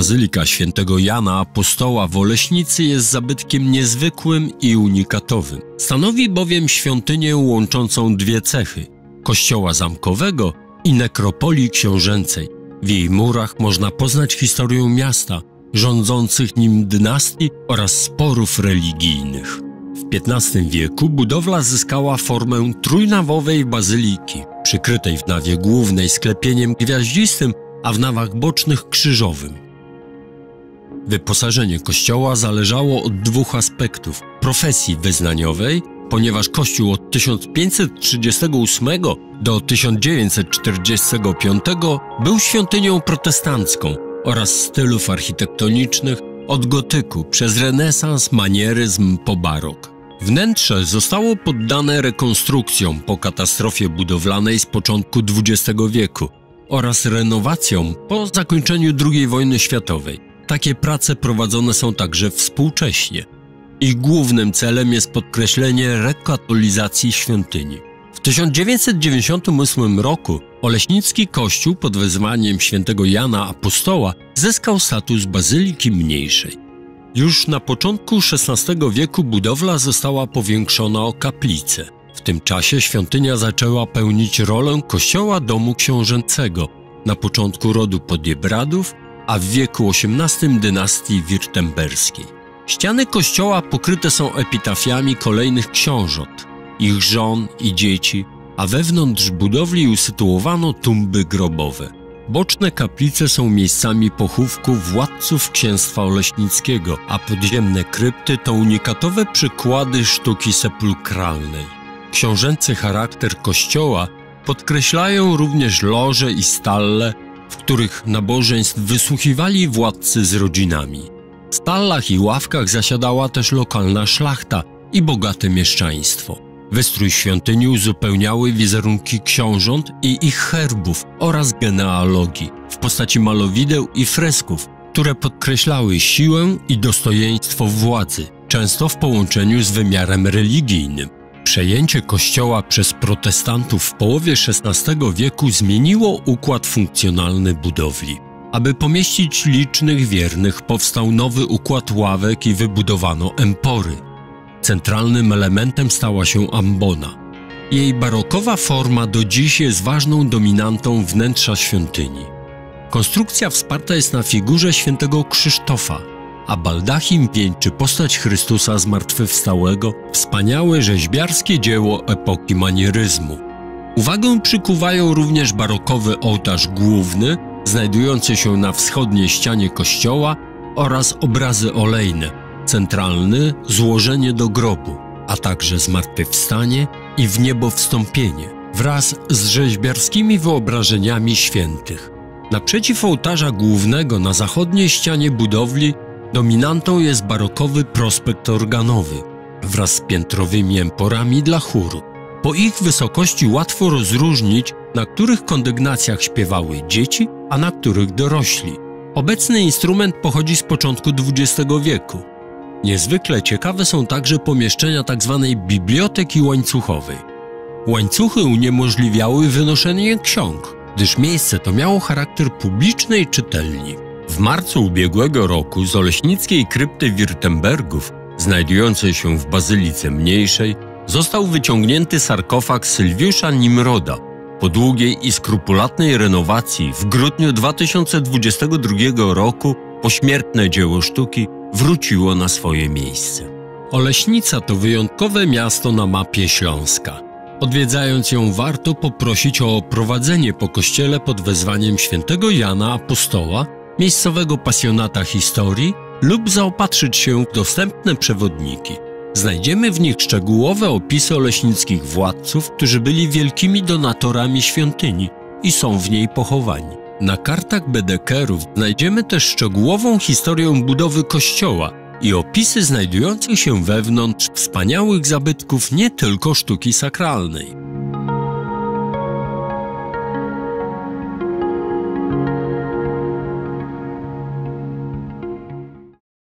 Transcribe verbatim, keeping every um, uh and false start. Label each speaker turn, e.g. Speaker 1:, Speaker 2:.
Speaker 1: Bazylika Świętego Jana Apostoła w Oleśnicy jest zabytkiem niezwykłym i unikatowym. Stanowi bowiem świątynię łączącą dwie cechy – kościoła zamkowego i nekropolii książęcej. W jej murach można poznać historię miasta, rządzących nim dynastii oraz sporów religijnych. W piętnastym wieku budowla zyskała formę trójnawowej bazyliki, przykrytej w nawie głównej sklepieniem gwiaździstym, a w nawach bocznych krzyżowym. Wyposażenie kościoła zależało od dwóch aspektów – profesji wyznaniowej, ponieważ kościół od tysiąc pięćset trzydziestego ósmego do tysiąc dziewięćset czterdziestego piątego był świątynią protestancką, oraz stylów architektonicznych od gotyku przez renesans, manieryzm po barok. Wnętrze zostało poddane rekonstrukcjom po katastrofie budowlanej z początku dwudziestego wieku oraz renowacjom po zakończeniu drugiej wojny światowej. Takie prace prowadzone są także współcześnie. Ich głównym celem jest podkreślenie rekatolizacji świątyni. W tysiąc dziewięćset dziewięćdziesiątym ósmym roku Oleśnicki kościół pod wezwaniem świętego Jana Apostoła zyskał status bazyliki mniejszej. Już na początku szesnastego wieku budowla została powiększona o kaplicę. W tym czasie świątynia zaczęła pełnić rolę kościoła domu książęcego, na początku rodu Podiebradów, a w wieku osiemnastym dynastii wirtemberskiej. Ściany kościoła pokryte są epitafiami kolejnych książąt, ich żon i dzieci, a wewnątrz budowli usytuowano tumby grobowe. Boczne kaplice są miejscami pochówku władców księstwa oleśnickiego, a podziemne krypty to unikatowe przykłady sztuki sepulkralnej. Książęcy charakter kościoła podkreślają również loże i stalle, w których nabożeństw wysłuchiwali władcy z rodzinami. W stallach i ławkach zasiadała też lokalna szlachta i bogate mieszczaństwo. Wystrój świątyni uzupełniały wizerunki książąt i ich herbów oraz genealogii w postaci malowideł i fresków, które podkreślały siłę i dostojeństwo władzy, często w połączeniu z wymiarem religijnym. Przejęcie kościoła przez protestantów w połowie szesnastego wieku zmieniło układ funkcjonalny budowli. Aby pomieścić licznych wiernych, powstał nowy układ ławek i wybudowano empory. Centralnym elementem stała się ambona. Jej barokowa forma do dziś jest ważną dominantą wnętrza świątyni. Konstrukcja wsparta jest na figurze świętego Krzysztofa, a baldachim wieńczy postać Chrystusa Zmartwychwstałego, wspaniałe rzeźbiarskie dzieło epoki manieryzmu. Uwagę przykuwają również barokowy ołtarz główny, znajdujący się na wschodniej ścianie kościoła, oraz obrazy olejne, centralny złożenie do grobu, a także zmartwychwstanie i w niebo wstąpienie, wraz z rzeźbiarskimi wyobrażeniami świętych. Naprzeciw ołtarza głównego na zachodniej ścianie budowli dominantą jest barokowy prospekt organowy, wraz z piętrowymi emporami dla chóru. Po ich wysokości łatwo rozróżnić, na których kondygnacjach śpiewały dzieci, a na których dorośli. Obecny instrument pochodzi z początku dwudziestego wieku. Niezwykle ciekawe są także pomieszczenia tzw. biblioteki łańcuchowej. Łańcuchy uniemożliwiały wynoszenie ksiąg, gdyż miejsce to miało charakter publicznej czytelni. W marcu ubiegłego roku z oleśnickiej krypty Wirtembergów, znajdującej się w bazylice mniejszej, został wyciągnięty sarkofag Sylwiusza Nimroda. Po długiej i skrupulatnej renowacji w grudniu dwa tysiące dwudziestego drugiego roku pośmiertne dzieło sztuki wróciło na swoje miejsce. Oleśnica to wyjątkowe miasto na mapie Śląska. Odwiedzając ją warto poprosić o prowadzenie po kościele pod wezwaniem świętego Jana Apostoła, miejscowego pasjonata historii lub zaopatrzyć się w dostępne przewodniki. Znajdziemy w nich szczegółowe opisy oleśnickich władców, którzy byli wielkimi donatorami świątyni i są w niej pochowani. Na kartach bedekerów znajdziemy też szczegółową historię budowy kościoła i opisy znajdujących się wewnątrz wspaniałych zabytków nie tylko sztuki sakralnej.